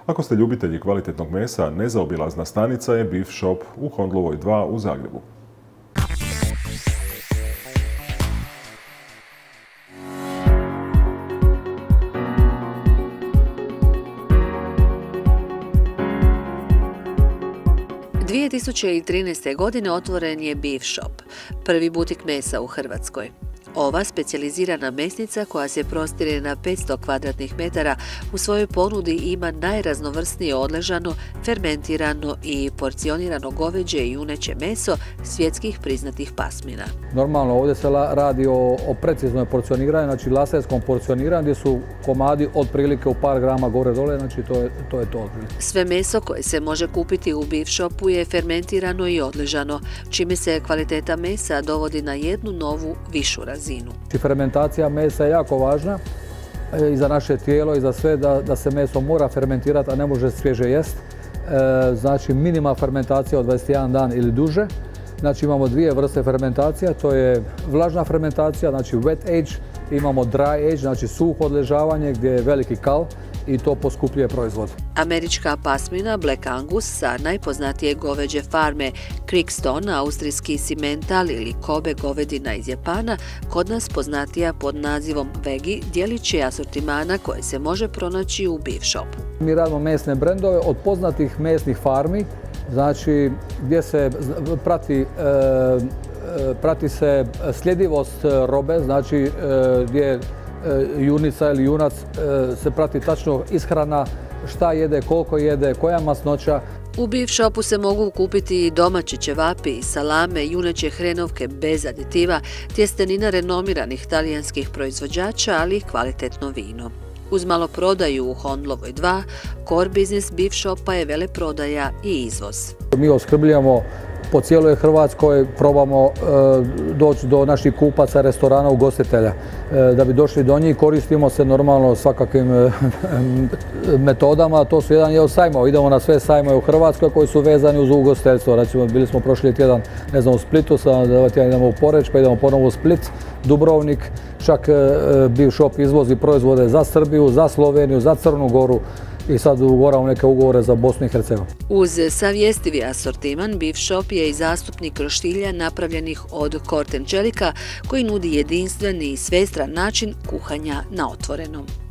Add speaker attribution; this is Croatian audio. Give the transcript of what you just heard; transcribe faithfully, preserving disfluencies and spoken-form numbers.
Speaker 1: Ako ste ljubitelji kvalitetnog mesa, nezaobilazna stanica je Beef Shop u Hondlovoj dva u Zagrebu.
Speaker 2: dvije tisuće trinaeste. godine otvoren je Beef Shop, prvi butik mesa u Hrvatskoj. Ova specijalizirana mesnica, koja se prostire na petsto kvadratnih metara, u svojoj ponudi ima najraznovrsnije odležano, fermentirano i porcionirano goveđe i juneće meso svjetskih priznatih pasmina.
Speaker 3: Normalno, ovdje se radi o, o preciznoj porcioniranju, znači laserskom porcioniranju, gdje su komadi otprilike u par grama gore dole, znači to je to. Je to otprilike.
Speaker 2: Sve meso koje se može kupiti u Beef Shopu je fermentirano i odležano, čime se kvaliteta mesa dovodi na jednu novu, višu razinu.
Speaker 3: Fermentacija mesa je jako važna i za naše tijelo i za sve, da, da se meso mora fermentirati, a ne može svježe jest. E, znači minima fermentacija od dvadeset jedan dan ili duže. Znači imamo dvije vrste fermentacija, to je vlažna fermentacija, znači wet age, imamo dry age, znači suho odležavanje gdje je veliki kal i to poskupljuje proizvod.
Speaker 2: Američka pasmina Black Angus sa najpoznatije goveđe farme Creekstone, austrijski Simmental ili Kobe govedina iz Japana, kod nas poznatija pod nazivom Vegi, djelić je asortimana koje se može pronaći u Beef Shopu.
Speaker 3: Mi radimo mesne brendove od poznatih mesnih farmi, znači gdje se prati, e, prati se sljedivost robe, znači e, gdje junica ili junac se prati tačno ishrana, šta jede, koliko jede, koja masnoća.
Speaker 2: U Beef Shopu se mogu kupiti domaći ćevapi, salame, juneće hrenovke bez aditiva, tjestenina renomiranih talijanskih proizvođača, ali i kvalitetno vino. Uz maloprodaju u Hondlovoj dva, core biznis Beef Shopa je veleprodaja i izvoz.
Speaker 3: Mi opskrbljujemo po cijeloj Hrvatskoj, probamo e, doći do naših kupaca, restorana, ugostitelja. E, da bi došli do njih koristimo se normalno svakakvim e, metodama. To su jedan je od sajmova. Idemo na sve sajmove u Hrvatskoj koji su vezani uz ugostiteljstvo. Recimo, bili smo prošli tjedan, ne znam, u Splitu, sad tjedan idemo u Poreč, pa idemo ponovo u Split, Dubrovnik. Čak e, Beef Shop izvozi proizvode za Srbiju, za Sloveniju, za Crnu Goru. I sad ugovaramo neke ugovore za Bosnu i Hercegovinu.
Speaker 2: Uz savjestivi asortiman, Beef Shop je i zastupnik roštilja napravljenih od korten čelika, koji nudi jedinstven i svestran način kuhanja na otvorenom.